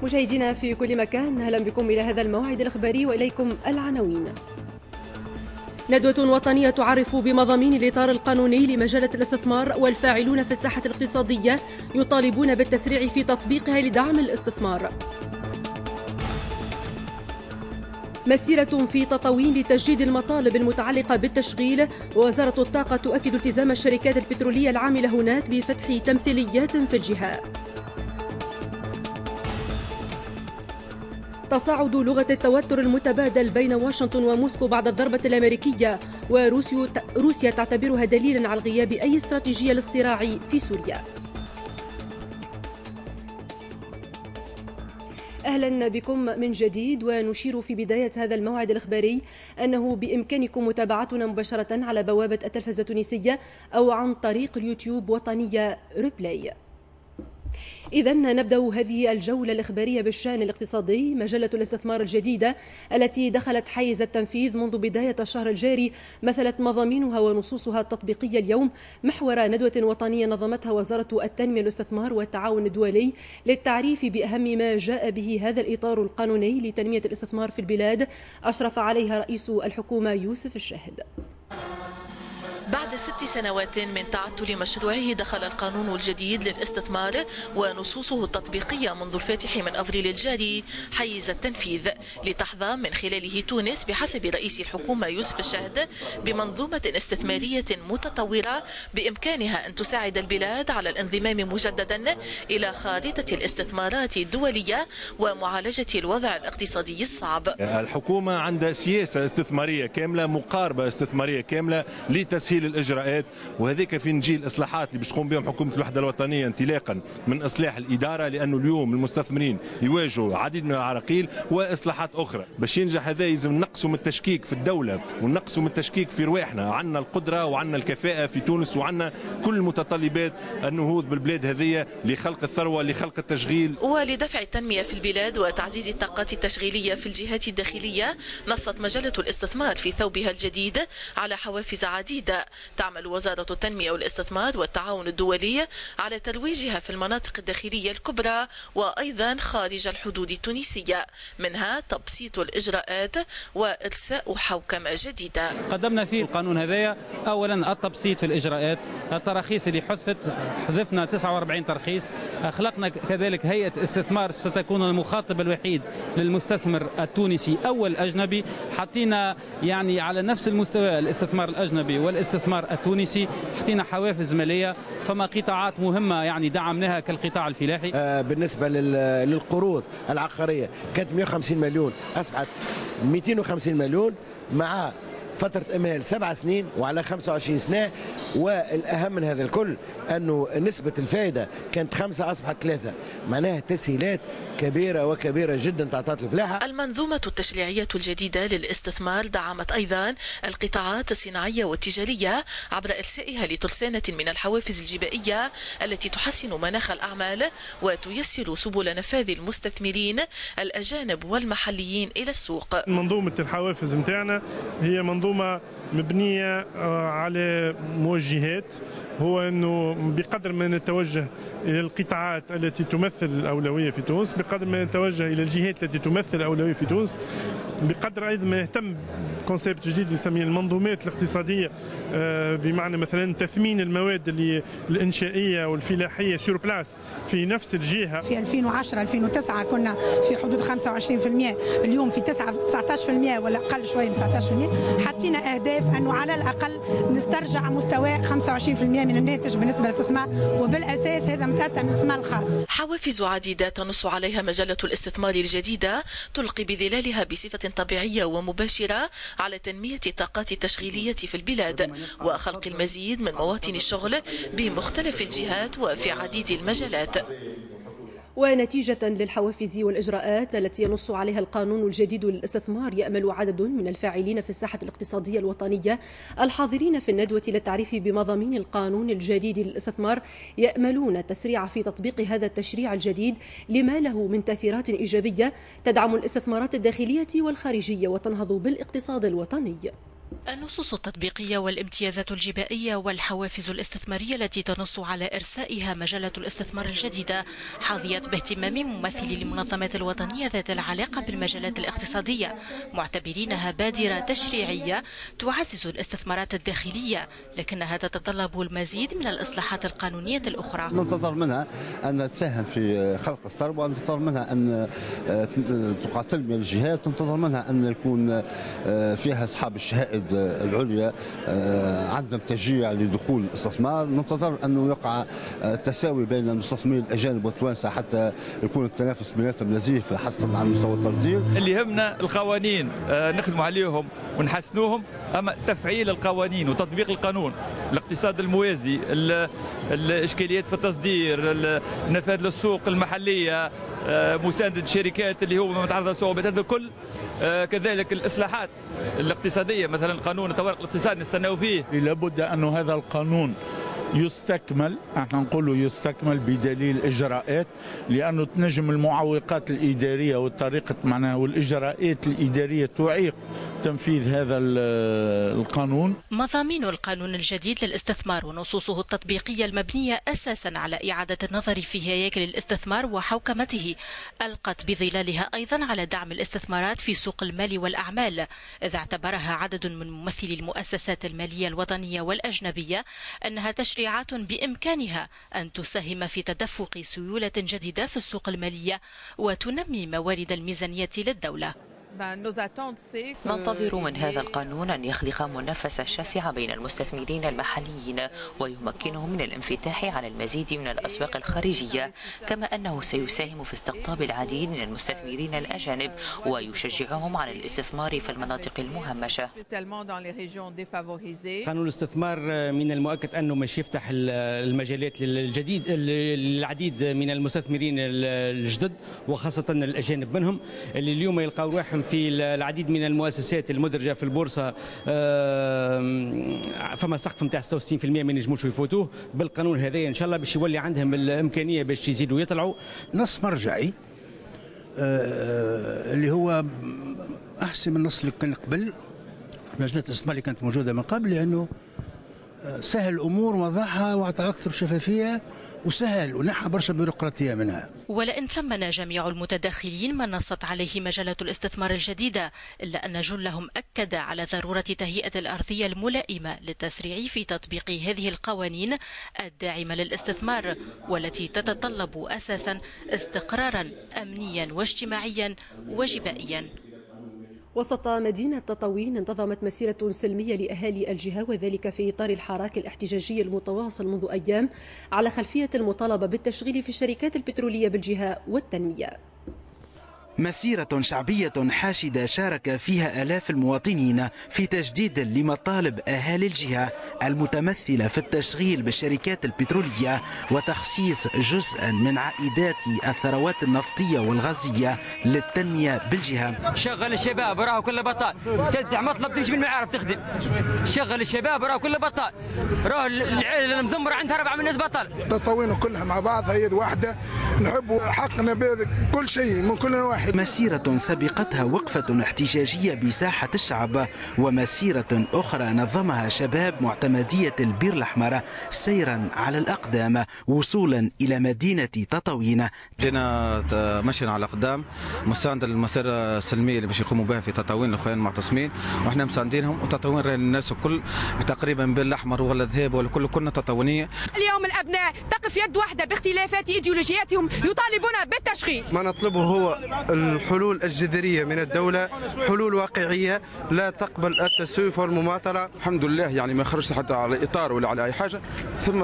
مشاهدينا في كل مكان، أهلا بكم إلى هذا الموعد الإخباري وإليكم العناوين. ندوة وطنية تعرف بمضامين الإطار القانوني لمجالة الاستثمار، والفاعلون في الساحة الاقتصادية يطالبون بالتسريع في تطبيقها لدعم الاستثمار. مسيرة في تطاوين لتجديد المطالب المتعلقة بالتشغيل، ووزارة الطاقة تؤكد التزام الشركات البترولية العاملة هناك بفتح تمثيليات في الجهة. تصاعد لغة التوتر المتبادل بين واشنطن وموسكو بعد الضربة الأمريكية، وروسيا تعتبرها دليلا على غياب أي استراتيجية للصراع في سوريا. أهلا بكم من جديد، ونشير في بداية هذا الموعد الإخباري أنه بإمكانكم متابعتنا مباشرة على بوابة التلفزة التونسية أو عن طريق اليوتيوب وطنية ريبلاي. إذن نبدأ هذه الجولة الإخبارية بالشأن الاقتصادي. مجلة الاستثمار الجديدة التي دخلت حيز التنفيذ منذ بداية الشهر الجاري مثلت مضامينها ونصوصها التطبيقية اليوم محور ندوة وطنية نظمتها وزارة التنمية والاستثمار والتعاون الدولي للتعريف بأهم ما جاء به هذا الإطار القانوني لتنمية الاستثمار في البلاد، أشرف عليها رئيس الحكومة يوسف الشاهد. بعد 6 سنوات من تعطل مشروعه، دخل القانون الجديد للاستثمار ونصوصه التطبيقية منذ الفاتح من أفريل الجاري حيز التنفيذ، لتحظى من خلاله تونس بحسب رئيس الحكومة يوسف الشاهد بمنظومة استثمارية متطورة بإمكانها أن تساعد البلاد على الانضمام مجددا إلى خارطة الاستثمارات الدولية ومعالجة الوضع الاقتصادي الصعب. الحكومة عندها سياسة استثمارية كاملة، مقاربة استثمارية كاملة لتسهيل الاجراءات، وهذيك في نجيل الاصلاحات اللي باش تقوم بهم حكومه الوحده الوطنيه انطلاقا من اصلاح الاداره، لانه اليوم المستثمرين يواجهوا عديد من العراقيل واصلاحات اخرى. باش ينجح هذا يلزم نقصوا من التشكيك في الدوله ونقصوا من التشكيك في رواحنا. عندنا القدره وعندنا الكفاءه في تونس وعندنا كل متطلبات النهوض بالبلاد هذه لخلق الثروه لخلق التشغيل ولدفع التنميه في البلاد وتعزيز الطاقات التشغيليه في الجهات الداخليه. نصت مجله الاستثمار في ثوبها الجديد على حوافز عديده تعمل وزارة التنمية والاستثمار والتعاون الدولي على ترويجها في المناطق الداخلية الكبرى وأيضا خارج الحدود التونسية، منها تبسيط الإجراءات وإرساء حوكمة جديدة. قدمنا في القانون هذايا أولا التبسيط في الإجراءات، التراخيص اللي حذفنا 49 ترخيص، خلقنا كذلك هيئة استثمار ستكون المخاطب الوحيد للمستثمر التونسي أو الأجنبي، حطينا يعني على نفس المستوى الاستثمار الأجنبي والاستثمار التونسي، حطينا حوافز ماليه، فما قطاعات مهمه يعني دعمناها كالقطاع الفلاحي. بالنسبه للقروض العقاريه كانت 150 مليون اصبحت 250 مليون مع فترة إمهال 7 سنين وعلى 25 سنة، والأهم من هذا الكل أنه نسبة الفائدة كانت 5 أصبحت 3، معناها تسهيلات كبيرة وكبيرة جدا تعطت الفلاحة. المنظومة التشريعية الجديدة للاستثمار دعمت أيضا القطاعات الصناعية والتجارية عبر إرسائها لترسانة من الحوافز الجبائية التي تحسن مناخ الأعمال وتيسر سبل نفاذ المستثمرين الأجانب والمحليين إلى السوق. منظومة الحوافز متاعنا هي منظومة مبنية على موجهات، هو أنه بقدر ما نتوجه إلى القطاعات التي تمثل الأولوية في تونس، بقدر ما نتوجه إلى الجهات التي تمثل الأولوية في تونس، بقدر أيضا ما نهتم بكونسيبت جديد يسميه المنظومات الاقتصادية، بمعنى مثلا تثمين المواد الإنشائية والفلاحية سور بلاس في نفس الجهة. في 2010-2009 كنا في حدود 25%، اليوم في 19% ولا أقل شوية من 19%. حطينا أهداف أنه على الأقل نسترجع مستوى 25% من الناتج بالنسبة للاستثمار، وبالأساس هذا متأتى من الاستثمار الخاص. حوافز عديدة تنص عليها مجلة الاستثمار الجديدة تلقي بظلالها بصفة طبيعية ومباشرة على تنمية الطاقات التشغيلية في البلاد وخلق المزيد من مواطن الشغل بمختلف الجهات وفي عديد المجالات. ونتيجة للحوافز والإجراءات التي ينص عليها القانون الجديد للاستثمار، يأمل عدد من الفاعلين في الساحة الاقتصادية الوطنية الحاضرين في الندوة للتعريف بمضامين القانون الجديد للاستثمار يأملون التسريع في تطبيق هذا التشريع الجديد لما له من تأثيرات إيجابية تدعم الاستثمارات الداخلية والخارجية وتنهض بالاقتصاد الوطني. النصوص التطبيقية والامتيازات الجبائية والحوافز الاستثمارية التي تنص على إرسائها مجلة الاستثمار الجديدة حظيت باهتمام ممثلي المنظمات الوطنية ذات العلاقة بالمجالات الاقتصادية، معتبرينها بادرة تشريعية تعزز الاستثمارات الداخلية، لكنها تتطلب المزيد من الإصلاحات القانونية الأخرى. ننتظر منها أن تساهم في خلق الثروة، ننتظر منها أن تقاتل من الجهات، ننتظر منها أن يكون فيها أصحاب الشهائد العليا عندهم تشجيع لدخول الاستثمار، ننتظر أنه يقع تساوي بين المستثمرين الأجانب والتوانسة حتى يكون التنافس بيناتهم نزيف حتى على مستوى التصدير. اللي يهمنا القوانين نخدموا عليهم ونحسنوهم، أما تفعيل القوانين وتطبيق القانون، الاقتصاد الموازي، الإشكاليات في التصدير، النفاذ للسوق المحلية، مساندة الشركات اللي هو متعرضة للصعوبات، هذا الكل كذلك الإصلاحات الاقتصادية، مثلا قانون الطوارئ الاقتصادي نستناو فيه. لابد أن هذا القانون يستكمل، احنا نقولوا يستكمل بدليل اجراءات، لانه تنجم المعوقات الاداريه والطريقه معناها والاجراءات الاداريه تعيق تنفيذ هذا القانون. مضامين القانون الجديد للاستثمار ونصوصه التطبيقيه المبنيه اساسا على اعاده النظر في هياكل الاستثمار وحوكمته القت بظلالها ايضا على دعم الاستثمارات في سوق المال والاعمال، اذ اعتبرها عدد من ممثلي المؤسسات الماليه الوطنيه والاجنبيه انها تشريعات بإمكانها أن تساهم في تدفق سيولة جديدة في السوق المالية وتنمي موارد الميزانية للدولة. ننتظر من هذا القانون أن يخلق منافسة شاسعة بين المستثمرين المحليين ويمكنهم من الانفتاح على المزيد من الأسواق الخارجية، كما أنه سيساهم في استقطاب العديد من المستثمرين الأجانب ويشجعهم على الاستثمار في المناطق المهمشة. قانون الاستثمار من المؤكد أنه مش يفتح المجالات للعديد من المستثمرين الجدد وخاصة الأجانب منهم اللي اليوم يلقاو روحهم في العديد من المؤسسات المدرجه في البورصه، فما سقف نتاع 66% ما ينجموش يفوتوه. بالقانون هذا ان شاء الله باش يولي عندهم الامكانيه باش يزيدوا يطلعوا. نص مرجعي اللي هو احسن من النص اللي كان قبل لجنه الاستثمار اللي كانت موجوده من قبل، لانه سهل الامور ووضحها واعطى اكثر شفافيه وسهل ونحى برشا بيروقراطيه منها. ولئن ثمن جميع المتداخلين ما نصت عليه مجله الاستثمار الجديده، الا ان جلهم اكد على ضروره تهيئه الارضيه الملائمه للتسريع في تطبيق هذه القوانين الداعمه للاستثمار، والتي تتطلب اساسا استقرارا امنيا واجتماعيا وجبائيا. وسط مدينة تطاوين انتظمت مسيرة سلمية لأهالي الجهة، وذلك في إطار الحراك الاحتجاجي المتواصل منذ أيام على خلفية المطالبة بالتشغيل في الشركات البترولية بالجهة والتنمية. مسيرة شعبية حاشدة شارك فيها آلاف المواطنين في تجديد لمطالب أهالي الجهة المتمثلة في التشغيل بالشركات البترولية وتخصيص جزءا من عائدات الثروات النفطية والغازية للتنمية بالجهة. شغل الشباب راهو كله بطال، تدفع مطلب تمشي بالمعارف تخدم. شغل الشباب راهو كله بطال، راهو العائلة المزمرة عندها 4 من الناس بطال. تطاوين كلها مع بعض هي واحدة، نحب حقنا بكل شيء من كل واحد. مسيرة سبقتها وقفة احتجاجية بساحة الشعب، ومسيرة أخرى نظمها شباب معتمدية البير الأحمر سيرا على الأقدام وصولا إلى مدينة تطاوين. جينا مشينا على الأقدام مساندة للمسيرة السلمية اللي باش يقوموا بها في تطاوين الأخوان المعتصمين، وإحنا مساندينهم. وتطاوين راهي الناس الكل تقريبا بين الأحمر ولا الذهب والكل كنا تطاوينية. اليوم الأبناء تقف يد واحدة باختلافات إيديولوجياتهم يطالبون بالتشغيل. ما نطلبه هو الحلول الجذرية من الدولة، حلول واقعية لا تقبل التسويف والمماطلة. الحمد لله يعني ما خرجش حتى على إطار ولا على أي حاجة، ثم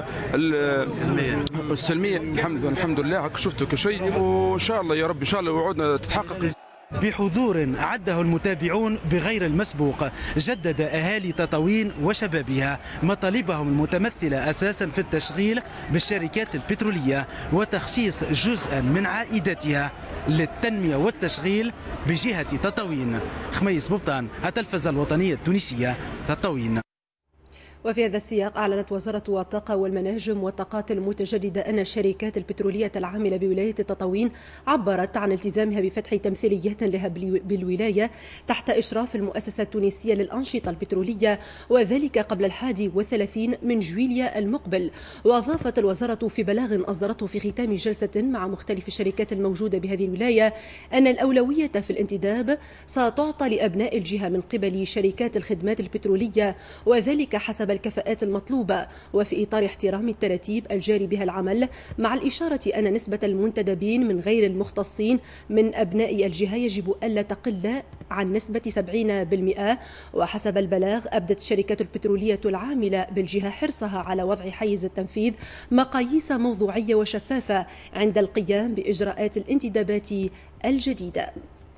السلمية الحمد لله شفتوا كل شيء، وإن شاء الله يا رب إن شاء الله وعودنا تتحقق. بحضور عده المتابعون بغير المسبوق جدد أهالي تطاوين وشبابها مطالبهم المتمثلة أساسا في التشغيل بالشركات البترولية وتخصيص جزءا من عائداتها للتنمية والتشغيل بجهة تطاوين. خميس بوبطان، التلفزة الوطنية التونسية، تطاوين. وفي هذا السياق أعلنت وزارة الطاقة والمناجم والطاقات المتجددة أن الشركات البترولية العاملة بولاية تطاوين عبرت عن التزامها بفتح تمثيليات لها بالولاية تحت إشراف المؤسسة التونسية للأنشطة البترولية، وذلك قبل 31 من جويليا المقبل. وأضافت الوزارة في بلاغ أصدرته في ختام جلسة مع مختلف الشركات الموجودة بهذه الولاية أن الأولوية في الانتداب ستعطى لأبناء الجهة من قبل شركات الخدمات البترولية، وذلك حسب الكفاءات المطلوبة وفي إطار احترام التراتيب الجاري بها العمل، مع الإشارة أن نسبة المنتدبين من غير المختصين من أبناء الجهة يجب ألا تقل عن نسبة 70%. وحسب البلاغ أبدت الشركات البترولية العاملة بالجهة حرصها على وضع حيز التنفيذ مقاييس موضوعية وشفافة عند القيام بإجراءات الانتدابات الجديدة.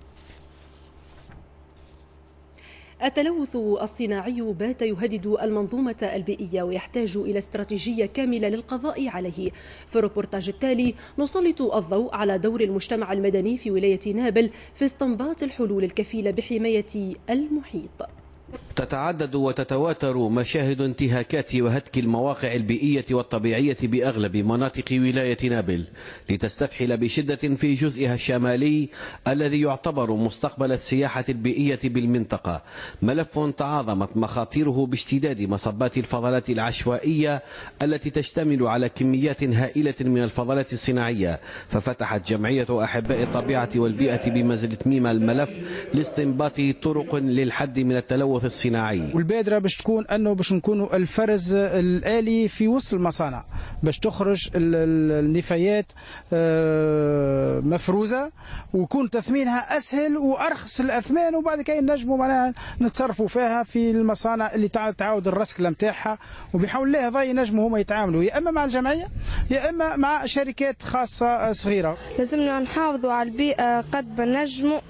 التلوث الصناعي بات يهدد المنظومة البيئية ويحتاج إلى استراتيجية كاملة للقضاء عليه. في الريبورتاج التالي نسلط الضوء على دور المجتمع المدني في ولاية نابل في استنباط الحلول الكفيلة بحماية المحيط. تتعدد وتتواتر مشاهد انتهاكات وهتك المواقع البيئية والطبيعية بأغلب مناطق ولاية نابل لتستفحل بشدة في جزئها الشمالي الذي يعتبر مستقبل السياحة البيئية بالمنطقة، ملف تعاظمت مخاطره باشتداد مصبات الفضلات العشوائية التي تشتمل على كميات هائلة من الفضلات الصناعية. ففتحت جمعية أحباء الطبيعة والبيئة بمنزلة ميمة الملف لاستنباط طرق للحد من التلوث الصناعي. والبادرة باش تكون أنه باش نكونوا الفرز الآلي في وسط المصانع باش تخرج النفايات مفروزة ويكون تثمينها أسهل وأرخص الأثمان، وبعد كده نجموا معناها نتصرفوا فيها في المصانع اللي تعاود الرسكلة نتاعها، وبحول الله هذا ينجموا هما يتعاملوا يا إما مع الجمعية يا إما مع شركات خاصة صغيرة. لازمنا نحافظوا على البيئة قد ما نجموا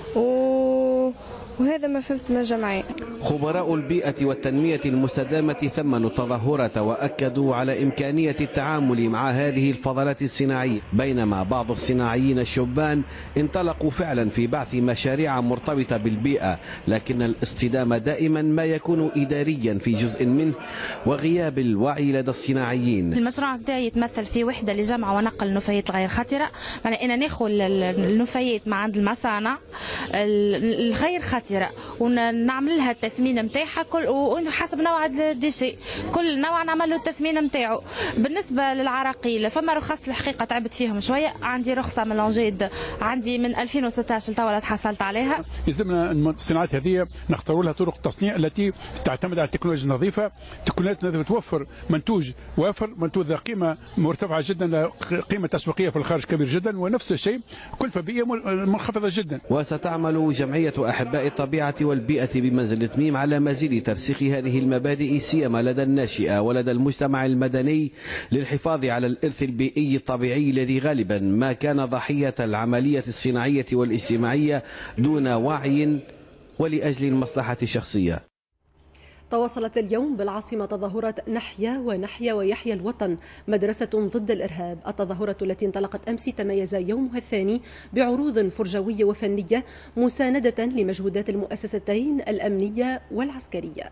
وهذا ما فهمت من الجمعية. خبراء البيئة والتنمية المستدامة ثمنوا التظاهرة وأكدوا على إمكانية التعامل مع هذه الفضلات الصناعية، بينما بعض الصناعيين الشبان انطلقوا فعلا في بعث مشاريع مرتبطة بالبيئة، لكن الاصطدام دائما ما يكون إداريا في جزء منه وغياب الوعي لدى الصناعيين. المشروع بتاعي يتمثل في وحدة لجمع ونقل النفايات الغير خطرة، معناها أنا ناخذ النفايات مع عند المصانع الغير خطرة ونعمل لها التثمين نتاعها وحسب نوع الديشي، كل نوع نعمل له التثمين نتاعو. بالنسبه للعراقيل فما رخص الحقيقه تعبت فيهم شويه، عندي رخصه من لونجيد عندي من 2016 لتوا تحصلت عليها. يلزمنا الصناعات هذه نختاروا لها طرق تصنيع التي تعتمد على التكنولوجيا النظيفه، التكنولوجيا النظيفه توفر منتوج وافر، منتوج ذا قيمه مرتفعه جدا، قيمه تسويقيه في الخارج كبير جدا، ونفس الشيء كلفه بيئيه منخفضه جدا. وستعمل جمعيه احباء الطبيعة والبيئة بمنزلة ميم على مزيد ترسيخ هذه المبادئ سيما لدى الناشئة ولدى المجتمع المدني للحفاظ على الإرث البيئي الطبيعي الذي غالبا ما كان ضحية العملية الصناعية والاجتماعية دون وعي ولأجل المصلحة الشخصية. تواصلت اليوم بالعاصمة تظاهرات نحيا ونحيا ويحيا الوطن مدرسة ضد الإرهاب. التظاهرة التي انطلقت أمس تميز يومها الثاني بعروض فرجوية وفنية مساندة لمجهودات المؤسستين الأمنية والعسكرية.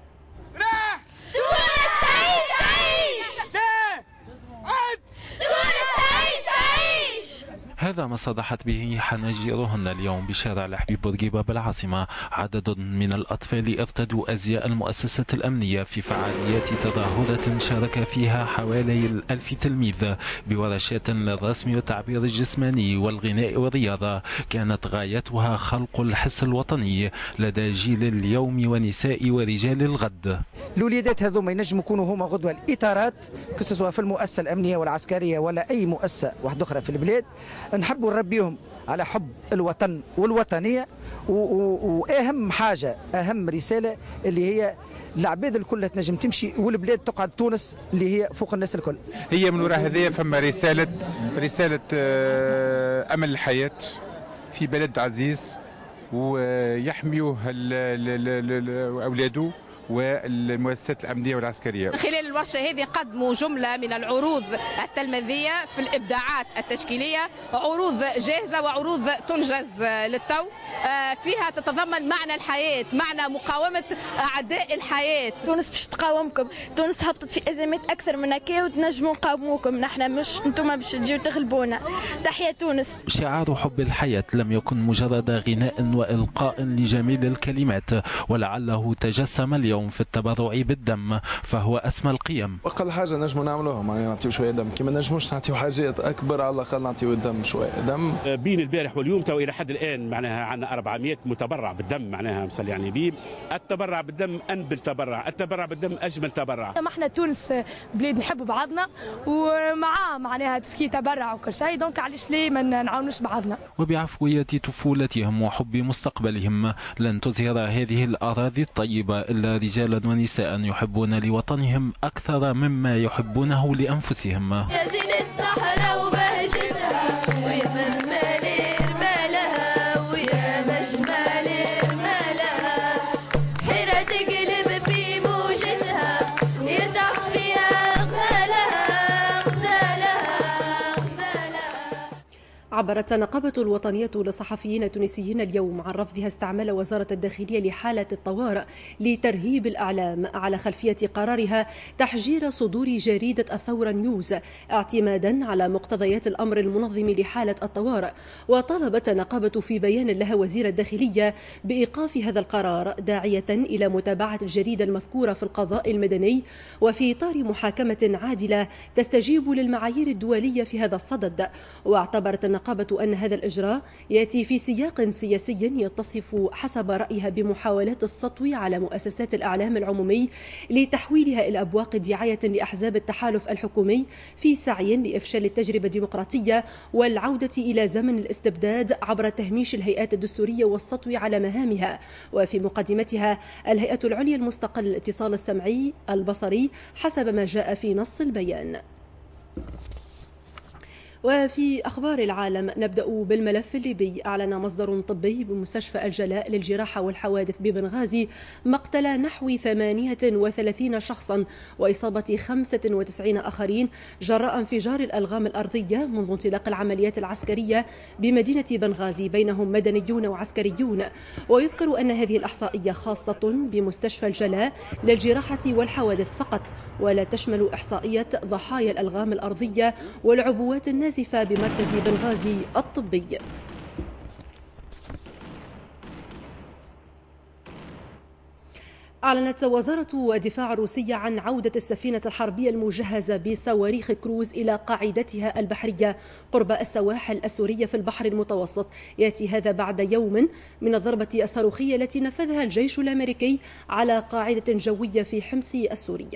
هذا ما صدحت به حناجرهن اليوم بشارع الحبيب بورقيبة بالعاصمة. عدد من الأطفال ارتدوا أزياء المؤسسة الأمنية في فعاليات تظاهرة شارك فيها حوالي 1000 تلميذ بورشات للرسم والتعبير الجسماني والغناء والرياضة. كانت غايتها خلق الحس الوطني لدى جيل اليوم ونساء ورجال الغد. الوليدات هذوما ينجموا يكونوا هما غدوة الإطارات سواء في المؤسسة الأمنية والعسكرية ولا أي مؤسسة واحدة أخرى في البلاد. نحبوا نربيهم على حب الوطن والوطنية، وأهم حاجة أهم رسالة اللي هي العباد الكل تنجم تمشي والبلاد تقعد تونس اللي هي فوق الناس الكل. هي من وراء هذه فما رسالة أمل الحياة في بلد عزيز ويحميوه أولاده والمؤسسات الأمنية والعسكرية. خلال الورشة هذه قدموا جملة من العروض التلميذية في الإبداعات التشكيلية، عروض جاهزة وعروض تنجز للتو، فيها تتضمن معنى الحياة، معنى مقاومة أعداء الحياة. تونس باش تقاومكم، تونس هبطت في أزمات أكثر من هكا وتنجموا نقاوموكم، نحن مش انتم باش تجيو تغلبونا. تحية تونس. شعار حب الحياة لم يكن مجرد غناء وإلقاء لجميل الكلمات، ولعله تجسم اليوم في التبرع بالدم، فهو أسمى القيم. أقل حاجة نجموا نعملوها معناها نعطيو شوية دم، كما نجموش نعطيو حاجات أكبر، على الأقل نعطيو الدم شوية دم. بين البارح واليوم تو إلى حد الآن معناها عندنا 400 متبرع بالدم، معناها مصلي يعني بيه. التبرع بالدم أنبل تبرع، التبرع بالدم أجمل تبرع. ما احنا تونس بلاد نحبوا بعضنا ومعاه معناها تسكي تبرع وكل شيء، دونك علاش ليه ما نعاونوش بعضنا. وبعفوية طفولتهم وحب مستقبلهم لن تزهر هذه الأراضي الطيبة إلا رجالا ونساء يحبون لوطنهم أكثر مما يحبونه لأنفسهم. يا زين الصحراء وبهجتها ويا مجمل رمالها ويا مجمل رمالها، حيرة تقلب في موجتها يرتاح فيها غزالها غزالها غزالها. عبرت النقابة الوطنية للصحفيين التونسيين اليوم عن رفضها استعمال وزارة الداخلية لحالة الطوارئ لترهيب الإعلام على خلفية قرارها تحجير صدور جريدة الثورة نيوز اعتمادا على مقتضيات الأمر المنظم لحالة الطوارئ. وطالبت النقابة في بيان لها وزير الداخلية بإيقاف هذا القرار، داعية إلى متابعة الجريدة المذكورة في القضاء المدني وفي إطار محاكمة عادلة تستجيب للمعايير الدولية في هذا الصدد. واعتبرت النقابة أن هذا الإجراء يأتي في سياق سياسي يتصف حسب رأيها بمحاولات السطو على مؤسسات الإعلام العمومي لتحويلها إلى أبواق دعاية لأحزاب التحالف الحكومي في سعي لإفشال التجربة الديمقراطية والعودة إلى زمن الاستبداد عبر تهميش الهيئات الدستورية والسطو على مهامها. وفي مقدمتها الهيئة العليا المستقلة للاتصال السمعي البصري حسب ما جاء في نص البيان. وفي أخبار العالم نبدأ بالملف الليبي. أعلن مصدر طبي بمستشفى الجلاء للجراحة والحوادث ببنغازي مقتل نحو 38 شخصا وإصابة 95 آخرين جراء انفجار الألغام الأرضية منذ انطلاق العمليات العسكرية بمدينة بنغازي بينهم مدنيون وعسكريون. ويذكر أن هذه الإحصائية خاصة بمستشفى الجلاء للجراحة والحوادث فقط، ولا تشمل إحصائية ضحايا الألغام الأرضية والعبوات النازفة بمركز بنغازي الطبي. أعلنت وزارة الدفاع الروسية عن عودة السفينة الحربية المجهزة بصواريخ كروز إلى قاعدتها البحرية قرب السواحل السورية في البحر المتوسط. يأتي هذا بعد يوم من الضربة الصاروخية التي نفذها الجيش الأمريكي على قاعدة جوية في حمص السورية.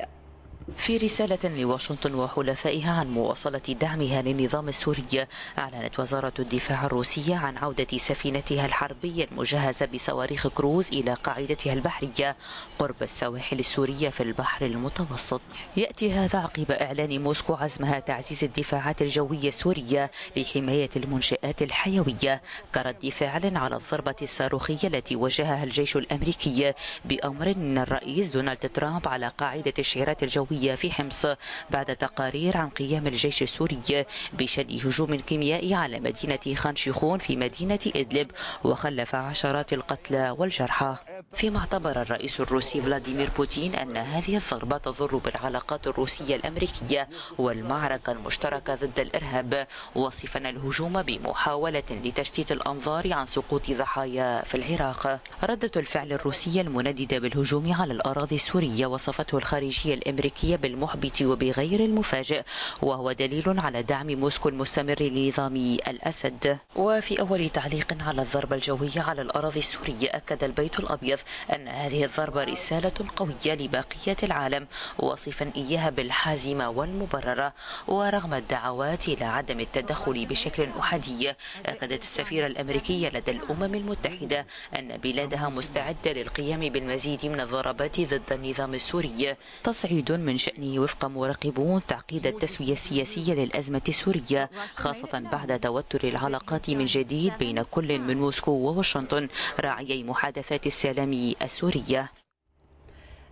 في رسالة لواشنطن وحلفائها عن مواصلة دعمها للنظام السوري، أعلنت وزارة الدفاع الروسية عن عودة سفينتها الحربية المجهزة بصواريخ كروز إلى قاعدتها البحرية قرب السواحل السورية في البحر المتوسط. يأتي هذا عقب إعلان موسكو عزمها تعزيز الدفاعات الجوية السورية لحماية المنشآت الحيوية كرد فعل على الضربة الصاروخية التي وجهها الجيش الأمريكي بأمر من الرئيس دونالد ترامب على قاعدة الشيرات الجوية في حمص بعد تقارير عن قيام الجيش السوري بشن هجوم كيميائي على مدينة خان شيخون في مدينة إدلب وخلف عشرات القتلى والجرحى. فيما اعتبر الرئيس الروسي فلاديمير بوتين أن هذه الضربة تضر بالعلاقات الروسية الأمريكية والمعركة المشتركة ضد الإرهاب، واصفا الهجوم بمحاولة لتشتيت الأنظار عن سقوط ضحايا في العراق. ردة الفعل الروسية المنددة بالهجوم على الأراضي السورية وصفته الخارجية الأمريكية بالمحبط وبغير المفاجئ، وهو دليل على دعم موسكو المستمر لنظام الأسد. وفي أول تعليق على الضربة الجوية على الأراضي السورية، أكد البيت الأبيض أن هذه الضربة رسالة قوية لبقية العالم، واصفا إياها بالحازمة والمبررة. ورغم الدعوات إلى عدم التدخل بشكل أحادي، أكدت السفيرة الأمريكية لدى الأمم المتحدة أن بلادها مستعدة للقيام بالمزيد من الضربات ضد النظام السوري. تصعيد من شأنه وفق مراقبون تعقيد التسوية السياسية للأزمة السورية، خاصة بعد توتر العلاقات من جديد بين كل من موسكو وواشنطن راعيي محادثات السلام السورية.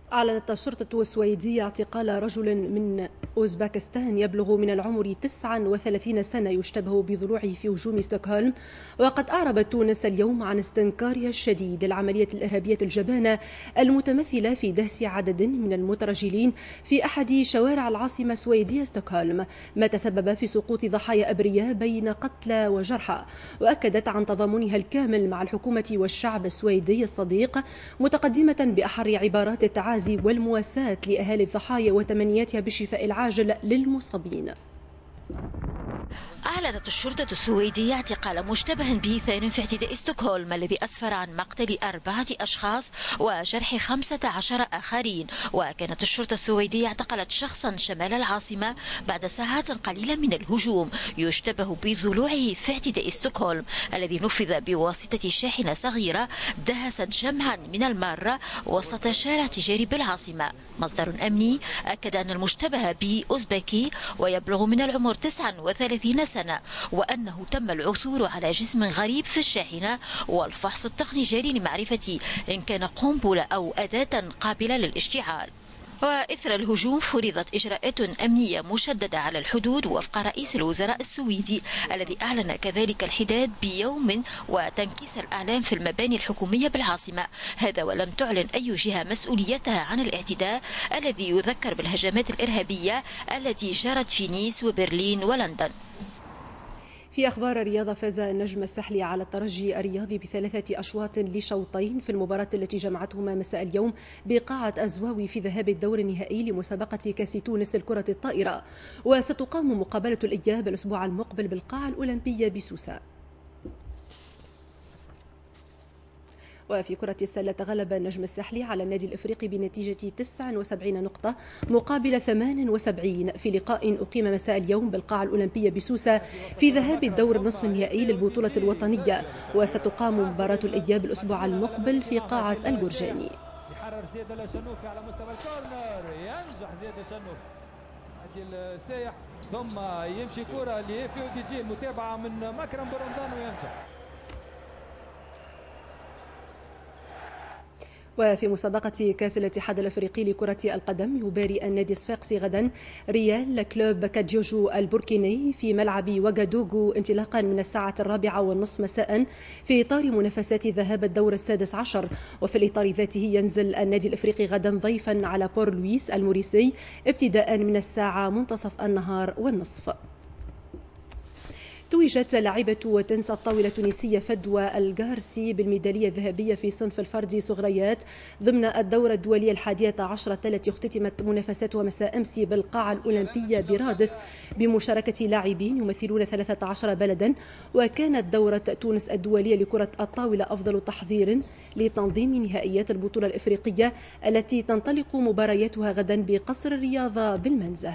أعلنت الشرطة السويدية اعتقال رجل من أوزباكستان يبلغ من العمر 39 سنة يشتبه بضلوعه في هجوم ستوكهولم. وقد أعربت تونس اليوم عن استنكارها الشديد للعملية الإرهابية الجبانة المتمثلة في دهس عدد من المترجلين في أحد شوارع العاصمة السويدية ستوكهولم، ما تسبب في سقوط ضحايا أبرياء بين قتلى وجرحى. وأكدت عن تضامنها الكامل مع الحكومة والشعب السويدي الصديق، متقدمة بأحر عبارات التعازي والمواساة لأهالي الضحايا وتمنياتها بالشفاء العاجل للمصابين. أعلنت الشرطة السويدية اعتقال مشتبه به ثان في اعتداء ستوكهولم الذي أسفر عن مقتل 4 أشخاص وجرح 15 آخرين. وكانت الشرطة السويدية اعتقلت شخصا شمال العاصمة بعد ساعات قليلة من الهجوم يشتبه بضلوعه في اعتداء ستوكهولم الذي نفذ بواسطة شاحنة صغيرة دهست جمعا من المارة وسط شارع تجاري بالعاصمة. مصدر أمني أكد أن المشتبه به أوزبكي ويبلغ من العمر 39 سنة، وأنه تم العثور على جسم غريب في الشاحنة والفحص التقني جاري لمعرفة إن كان قنبلة أو أداة قابلة للاشتعال. وإثر الهجوم فرضت إجراءات أمنية مشددة على الحدود وفق رئيس الوزراء السويدي الذي أعلن كذلك الحداد بيوم وتنكيس الأعلام في المباني الحكومية بالعاصمة. هذا ولم تعلن أي جهة مسؤوليتها عن الاعتداء الذي يذكر بالهجمات الإرهابية التي جرت في نيس وبرلين ولندن. في أخبار الرياضة، فاز النجم الساحلي على الترجي الرياضي ب3 أشواط لشوطين في المباراة التي جمعتهما مساء اليوم بقاعة الزواوي في ذهاب الدور النهائي لمسابقة كأس تونس لكرة الطائرة. وستقام مقابلة الإياب الأسبوع المقبل بالقاعة الأولمبية بسوسة. وفي كرة السلة تغلب النجم الساحلي على النادي الإفريقي بنتيجة 79 نقطة مقابل 78 في لقاء أقيم مساء اليوم بالقاعة الأولمبية بسوسة في ذهاب الدور النصف النهائي للبطولة الوطنية. وستقام مباراة الإياب الأسبوع المقبل في قاعة الجرجاني. يحرر زياد الشنوفي على مستوى الكورنر، ينجح زياد الشنوفي السايح، ثم يمشي كرة لفي أوديجي، المتابعة من مكرم برمضان وينجح. وفي مسابقة كأس الاتحاد الأفريقي لكرة القدم يباري النادي الصفاقسي غدا ريال كلوب كاديوجو البوركيني في ملعب وغادوغو انطلاقا من الساعة 4:30 مساء في إطار منافسات ذهاب الدور السادس عشر. وفي الإطار ذاته ينزل النادي الأفريقي غدا ضيفا على بور لويس الموريسي ابتداء من الساعة منتصف النهار والنصف. توجت لاعبة تنس الطاولة التونسية فدوى الجارسي بالميدالية الذهبية في صنف الفردي صغريات ضمن الدورة الدولية 11 التي اختتمت منافساتها مساء أمس بالقاعة الأولمبية برادس بمشاركة لاعبين يمثلون 13 بلدا. وكانت دورة تونس الدولية لكرة الطاولة أفضل تحضير لتنظيم نهائيات البطولة الإفريقية التي تنطلق مبارياتها غدا بقصر الرياضة بالمنزه.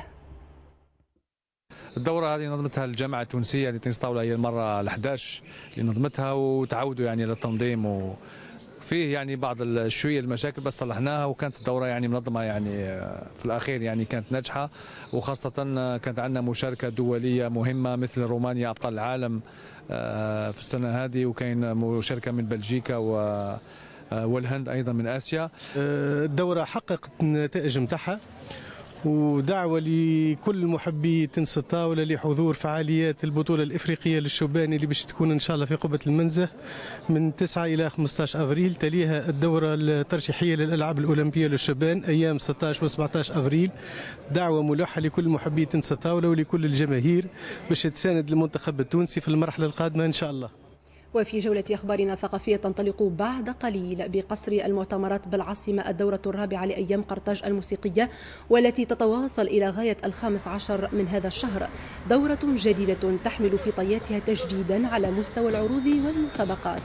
الدورة هذه نظمتها الجامعة التونسية لتنس طاولة، هي المرة ال11 اللي نظمتها، وتعودوا يعني للتنظيم، وفيه يعني بعض شوية المشاكل بس صلحناها، وكانت الدورة يعني منظمة يعني في الأخير يعني كانت ناجحة، وخاصة كانت عندنا مشاركة دولية مهمة مثل رومانيا أبطال العالم في السنة هذه، وكاين مشاركة من بلجيكا والهند أيضا من آسيا. الدورة حققت النتائج متاعها، ودعوة لكل محبي تنس الطاولة لحضور فعاليات البطولة الإفريقية للشبان اللي باش تكون إن شاء الله في قبة المنزه من 9 إلى 15 أفريل. تليها الدورة الترشيحية للألعاب الأولمبية للشبان أيام 16 و 17 أفريل. دعوة ملحة لكل محبي تنس الطاولة ولكل الجماهير باش تساند المنتخب التونسي في المرحلة القادمة إن شاء الله. وفي جولة أخبارنا الثقافية تنطلق بعد قليل بقصر المؤتمرات بالعاصمة الدورة الرابعة لأيام قرطاج الموسيقية، والتي تتواصل إلى غاية 15 من هذا الشهر. دورة جديدة تحمل في طياتها تجديدا على مستوى العروض والمسابقات.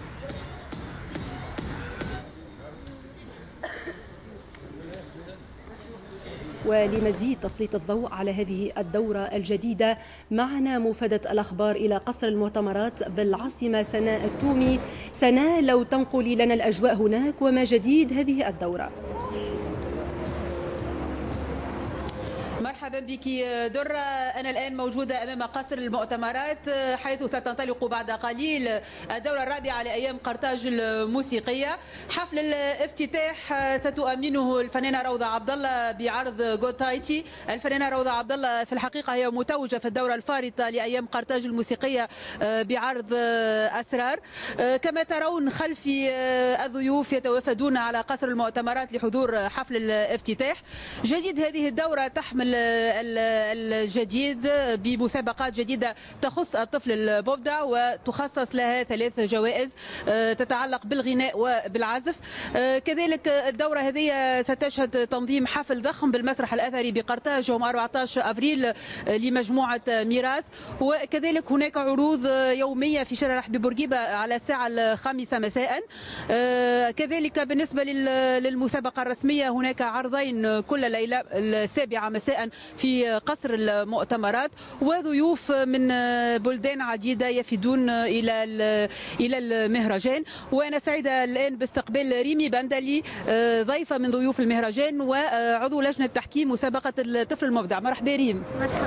ولمزيد تسليط الضوء على هذه الدورة الجديدة معنا مفادة الأخبار إلى قصر المؤتمرات بالعاصمة سناء التومي. سناء، لو تنقلي لنا الأجواء هناك وما جديد هذه الدورة. مرحبا بك درة. أنا الآن موجودة أمام قصر المؤتمرات حيث ستنطلق بعد قليل الدورة الرابعة لأيام قرطاج الموسيقية. حفل الافتتاح ستؤمنه الفنانة روضة عبد الله بعرض غوتايتي. الفنانة روضة عبد الله في الحقيقة هي متوجة في الدورة الفارطة لأيام قرطاج الموسيقية بعرض أسرار. كما ترون خلفي الضيوف يتوافدون على قصر المؤتمرات لحضور حفل الافتتاح. جديد هذه الدورة تحمل الجديد بمسابقات جديدة تخص الطفل المبدع، وتخصص لها 3 جوائز تتعلق بالغناء وبالعزف. كذلك الدورة هذه ستشهد تنظيم حفل ضخم بالمسرح الأثري بقرطاج يوم 14 أبريل لمجموعة ميراث، وكذلك هناك عروض يومية في شارع حبيب بورقيبة على الساعة 5 مساء. كذلك بالنسبة للمسابقة الرسمية هناك عرضين كل ليلة 7 مساء في قصر المؤتمرات، وضيوف من بلدان عديدة يفدون إلى المهرجان. وأنا سعيدة الآن باستقبال ريمي بندلي ضيفة من ضيوف المهرجان وعضو لجنة تحكيم مسابقة الطفل المبدع. مرحبا ريم.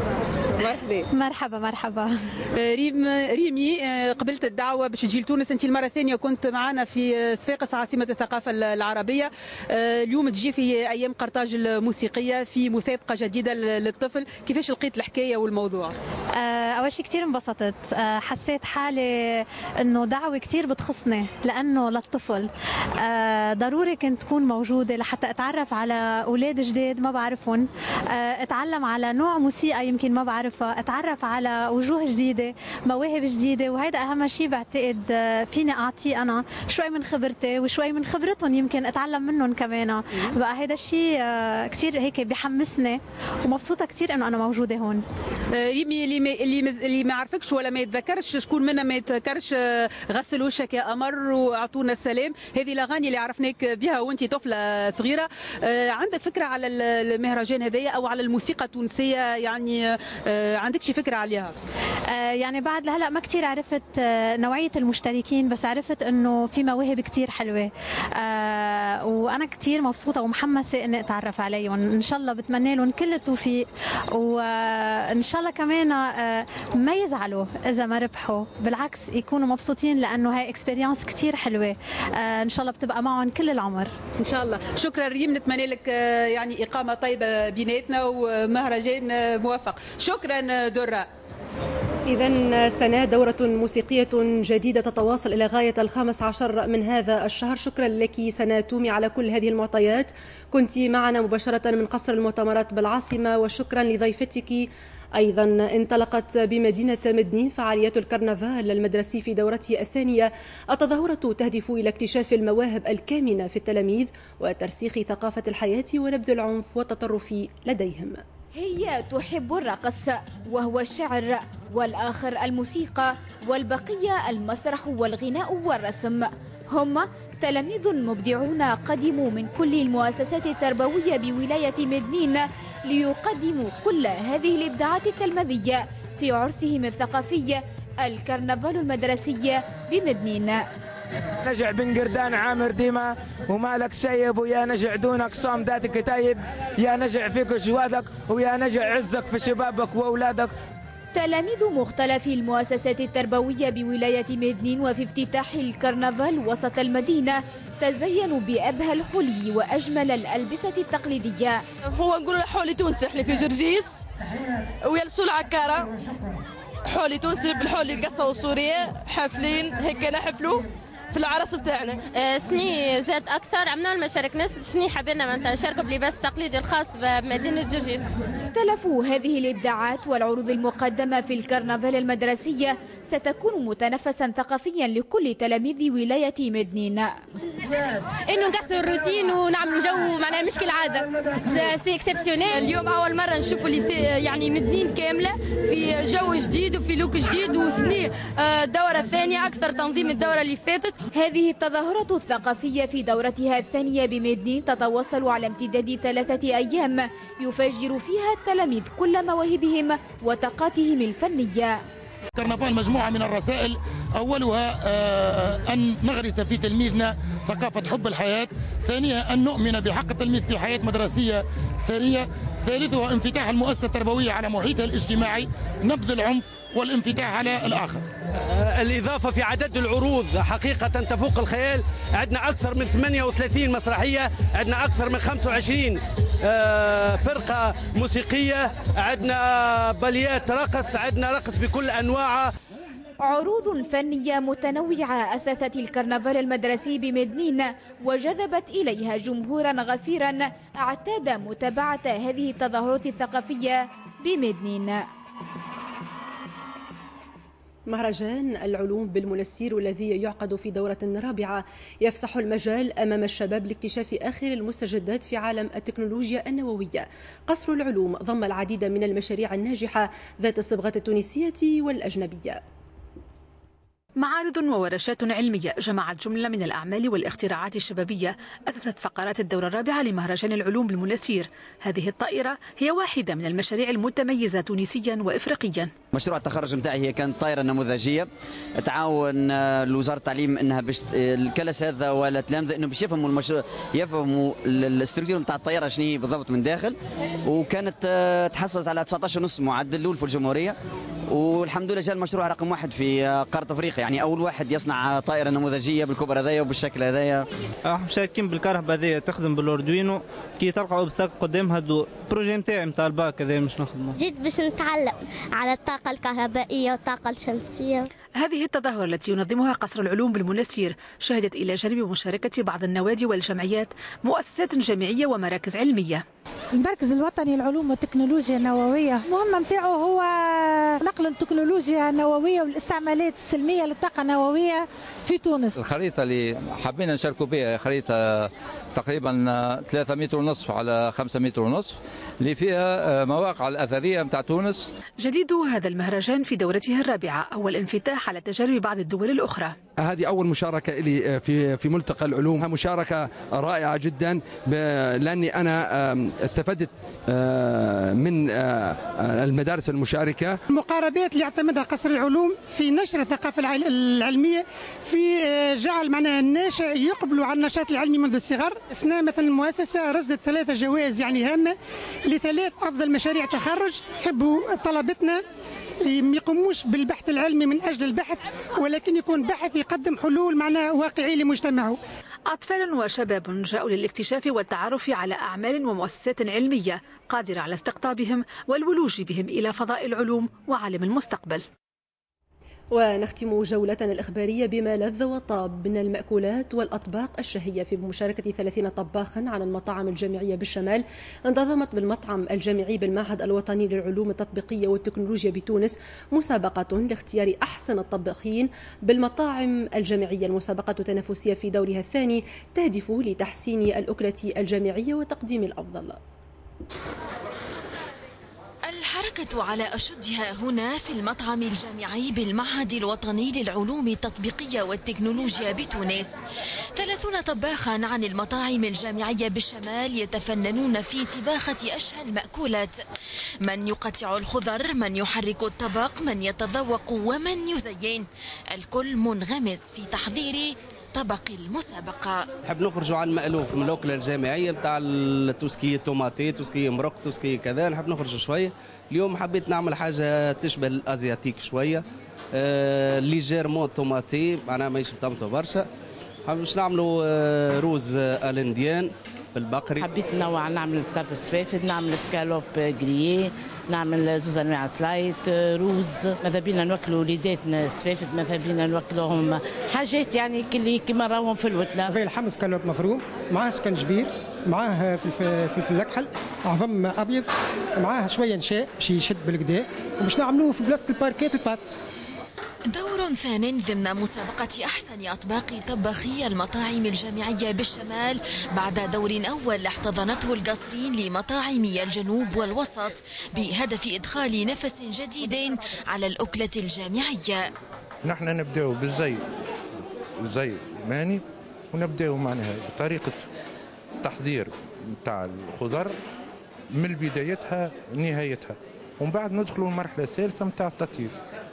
مرحبا. ريمي، قبلت الدعوة باش تجي لتونس، انت المرة الثانية كنت معنا في صفاقس عاصمة الثقافة العربية، اليوم تجي في أيام قرطاج الموسيقية في مسابقة جديدة للطفل. كيفاش لقيت الحكاية والموضوع؟ أول شيء كثير انبسطت، حسيت حالي إنه دعوة كثير بتخصني لأنه للطفل. ضروري كنت تكون موجودة لحتى أتعرف على أولاد جديد ما بعرفهم، أتعلم على نوع موسيقى يمكن ما بعرفها، أتعرف على وجوه جديدة، مواهب جديدة، وهذا أهم شيء بعتقد فيني أعطيه أنا شوي من خبرتي وشوي من خبرتهم يمكن أتعلم منهم كمان. بقى هذا الشيء كثير هيك بيحمسني ومبسوطة كثير إنه أنا موجودة هون. ريمي، اللي ما عرفكش ولا ما يتذكرش، شكون منا ما يتذكرش غسل وشك يا قمر واعطونا السلام، هذه الاغاني اللي عرفناك بها وانت طفله صغيره. عندك فكره على المهرجان هذايا او على الموسيقى التونسيه؟ يعني عندك شي فكره عليها؟ يعني بعد لهلا ما كثير عرفت نوعيه المشتركين، بس عرفت انه في مواهب كثير حلوه، وانا كثير مبسوطه ومحمسه اني اتعرف عليهم. ان شاء الله بتمنى لهم كل التوفيق، وان شاء الله كمان ما يزعلوا اذا ما ربحوا، بالعكس يكونوا مبسوطين لانه هاي اكسبيرينس كثير حلوه. ان شاء الله بتبقى معهم كل العمر ان شاء الله. شكرا ريم، نتمنى لك يعني اقامه طيبه بيناتنا ومهرجان موفق. شكرا درة. إذا سنة دورة موسيقية جديدة تتواصل إلى غاية 15 من هذا الشهر. شكرا لك سنة تومي على كل هذه المعطيات، كنت معنا مباشرة من قصر المؤتمرات بالعاصمة. وشكرا لضيفتك. أيضا انطلقت بمدينة مدنين فعاليات الكرنفال المدرسي في دورته الثانية. التظاهرة تهدف إلى اكتشاف المواهب الكامنة في التلاميذ وترسيخ ثقافة الحياة ونبذ العنف والتطرف لديهم. هي تحب الرقص وهو الشعر، والآخر الموسيقى، والبقية المسرح والغناء والرسم. هم تلاميذ مبدعون قدموا من كل المؤسسات التربوية بولاية مدنين ليقدموا كل هذه الإبداعات التلميذية في عرسهم الثقافي الكرنفال المدرسي بمدنين. نجع بن قردان عامر ديما ومالك سيب، ويا نجع دونك صام ذاتك تايب، يا نجع فيك جوادك ويا نجع عزك في شبابك وأولادك. تلاميذ مختلف المؤسسات التربوية بولاية مدنين وفي افتتاح الكرنفال وسط المدينة تزينوا بأبهى الحلي وأجمل الألبسة التقليدية. هو نقول حولي تونسي، احنا في جرجيس ويلبسوا العكارة حولي تونسي بالحولي القصة والسورية، حافلين هيك نحفلوا في العرس بتاعنا. سني زاد اكثر، عملنا ما شاركناش، سني حبينا مثلا نشاركوا بلباس التقليدي الخاص بمدينه جرجيس. اختلفوا هذه الابداعات والعروض المقدمه في الكرنفال المدرسيه ستكون متنفسا ثقافيا لكل تلاميذ ولايه مدنين. انه نكسروا الروتين ونعملوا جو معناها مش كالعاده، سي اكسبسيونيل. اليوم اول مره نشوفوا يعني مدنين كامله في جو جديد وفي لوك جديد، وسني الدوره الثانيه اكثر تنظيم من الدوره اللي فاتت. هذه التظاهرة الثقافية في دورتها الثانية بمدنين تتواصل على امتداد 3 أيام يفجر فيها التلاميذ كل مواهبهم وطاقاتهم الفنية. كرنفال مجموعة من الرسائل، أولها أن نغرس في تلميذنا ثقافة حب الحياة، ثانيها أن نؤمن بحق التلميذ في حياة مدرسية ثرية، ثالثها انفتاح المؤسسة التربوية على محيطها الاجتماعي، نبذ العنف والانفتاح على الآخر. الإضافة في عدد العروض حقيقة تفوق الخيال، عندنا أكثر من 38 مسرحية، عندنا أكثر من 25 فرقة موسيقية، عندنا باليات رقص، عندنا رقص بكل أنواعه. عروض فنية متنوعة أثثت الكرنفال المدرسي بمدنين وجذبت إليها جمهورا غفيرا اعتاد متابعة هذه التظاهرات الثقافية بمدنين. مهرجان العلوم بالمنسير والذي يعقد في دورة رابعة يفسح المجال أمام الشباب لاكتشاف آخر المستجدات في عالم التكنولوجيا النووية. قصر العلوم ضم العديد من المشاريع الناجحة ذات الصبغة التونسية والأجنبية. معارض وورشات علمية جمعت جملة من الأعمال والاختراعات الشبابية أثثت فقرات الدورة الرابعة لمهرجان العلوم بالمنسير. هذه الطائرة هي واحدة من المشاريع المتميزة تونسيا وإفريقيا. مشروع التخرج نتاعي هي كانت طائرة نموذجية تعاون وزارة التعليم انها باش الكلاس هذا ولا التلامذة انه باش يفهموا المشروع، يفهموا الاستركتور نتاع الطائرة شنو هي بالضبط من داخل، وكانت تحصلت على 19.5 معدل الاول في الجمهورية، والحمد لله جاء المشروع رقم 1 في قارة افريقيا، يعني اول واحد يصنع طائرة نموذجية بالكبر هذايا وبالشكل هذايا. مشاركين بالكهرباء هذيا تخدم بالاردوينو، كي تلقى اوبستاك قدام هذو البروجي نتاعي نتاع الباك هذا مش نخدمه. جيت باش نتعلم على الطاقة الكهربائية والطاقة الشمسية. هذه التظاهرة التي ينظمها قصر العلوم بالمنسير شهدت إلى جانب مشاركة بعض النوادي والجمعيات مؤسسات جامعية ومراكز علمية. المركز الوطني للعلوم والتكنولوجيا النووية المهمة نتاعو هو نقل التكنولوجيا النووية والاستعمالات السلمية للطاقة النووية في تونس. الخريطة اللي حبينا نشاركوا بها خريطة تقريبا 3 متر ونصف على 5 متر ونصف اللي فيها مواقع الأثرية نتاع تونس. جديد هذا المهرجان في دورته الرابعة هو الانفتاح على تجارب بعض الدول الأخرى. هذه أول مشاركة لي في ملتقى العلوم، مشاركة رائعة جدا لأني أنا استفدت من المدارس المشاركة. المقاربات اللي يعتمدها قصر العلوم في نشر الثقافة العلمية، في جعل معناها الناشئ يقبلوا على النشاط العلمي منذ الصغر. السنة مثلا المؤسسة رصدت 3 جوائز يعني هامة ل3 أفضل مشاريع تخرج. نحبوا طلبتنا ما يقوموش بالبحث العلمي من أجل البحث، ولكن يكون بحث يقدم حلول معناها واقعية لمجتمعه. أطفال وشباب جاءوا للاكتشاف والتعرف على أعمال ومؤسسات علمية قادرة على استقطابهم والولوج بهم إلى فضاء العلوم وعالم المستقبل. ونختم جولتنا الإخبارية بما لذ وطاب من المأكولات والأطباق الشهية في مشاركة 30 طباخا عن المطاعم الجامعية بالشمال. انتظمت بالمطعم الجامعي بالمعهد الوطني للعلوم التطبيقية والتكنولوجيا بتونس مسابقة لاختيار أحسن الطباخين بالمطاعم الجامعية. المسابقة تنافسية في دورها الثاني تهدف لتحسين الأكلة الجامعية وتقديم الأفضل. الحركة على أشدها هنا في المطعم الجامعي بالمعهد الوطني للعلوم التطبيقية والتكنولوجيا بتونس. 30 طباخا عن المطاعم الجامعية بالشمال يتفننون في طباخة أشهى المأكولات، من يقطع الخضر، من يحرك الطبق، من يتذوق ومن يزين، الكل منغمس في تحضير طبق المسابقة. نحب نخرجوا عن المألوف من الأكلة الجامعية نتاع توسكي توماتي، توسكي مرق، توسكي كذا، نحب نخرج شوية. اليوم حبيت نعمل حاجة تشبه الأزياتيك شوية، ليجيرمون توماتي، معناها ماهيش مطمطة برشا. باش نعملوا روز الانديان بالبقري. حبيت نوع، نعمل طرف سفافد، نعمل سكالوب جرييه، نعمل زوز انواع سلايت، روز. ماذا بينا نوكلوا وليداتنا سفافد، ماذا بينا نوكلوهم حاجات يعني كيما راهم في الوتله. في الحمص سكالوب مفروم، معاه سكنجبير، معاه فلفل اكحل، عظم ابيض، معاه شويه نشاء باش يشد بالكدا، وباش نعملوه في بلاصه الباركيت البات. دور ثان ضمن مسابقة أحسن أطباق طباخي المطاعم الجامعية بالشمال بعد دور أول احتضنته القصرين لمطاعمي الجنوب والوسط بهدف إدخال نفس جديد على الأكلة الجامعية. نحن نبدأ بالزي الماني، ونبدأ معناها بطريقة تحضير نتاع الخضر من بدايتها نهايتها، ومن بعد ندخلوا المرحلة الثالثة نتاع التطييب.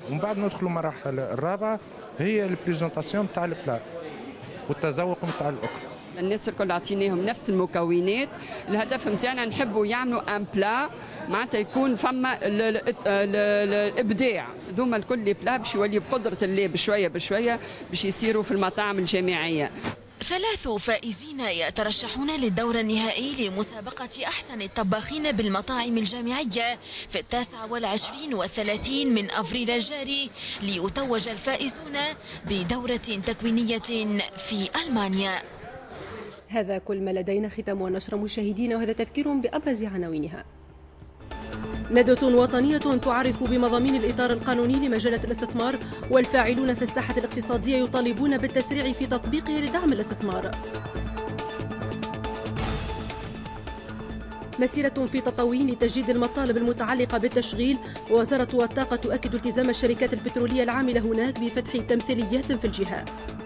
ومن بعد ندخلوا المراحل الرابعه هي البريزونطاسيون نتاع البلا والتذوق نتاع الاكل. الناس الكل عطيناهم نفس المكونات، الهدف نتاعنا نحبوا يعملوا ان بلا معناتها يكون فما الابداع، ذوما الكل بلا باش يولي بقدره الله بشويه بشويه باش يصيروا في المطاعم الجامعيه. 3 فائزين يترشحون للدور النهائي لمسابقة أحسن الطباخين بالمطاعم الجامعية في 29 و30 من أفريل الجاري، ليتوج الفائزون بدورة تكوينية في ألمانيا. هذا كل ما لدينا. ختام ونشر مشاهدينا، وهذا تذكير بأبرز عناوينها. ندوة وطنية تعرف بمضامين الإطار القانوني لمجالات الاستثمار، والفاعلون في الساحة الاقتصادية يطالبون بالتسريع في تطبيقه لدعم الاستثمار. مسيرة في تطاوين لتجديد المطالب المتعلقة بالتشغيل، ووزارة الطاقة تؤكد التزام الشركات البترولية العاملة هناك بفتح تمثيليات في الجهة.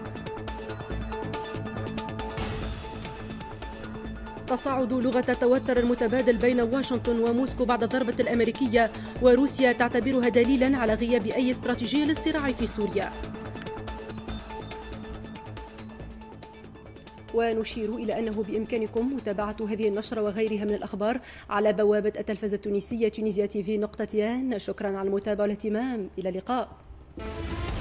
تصاعد لغة التوتر المتبادل بين واشنطن وموسكو بعد الضربة الأمريكية، وروسيا تعتبرها دليلا على غياب أي استراتيجية للصراع في سوريا. ونشير إلى أنه بإمكانكم متابعة هذه النشرة وغيرها من الأخبار على بوابة التلفزة التونسية tunisia tv.tn. شكرا على المتابعة والاهتمام، إلى اللقاء.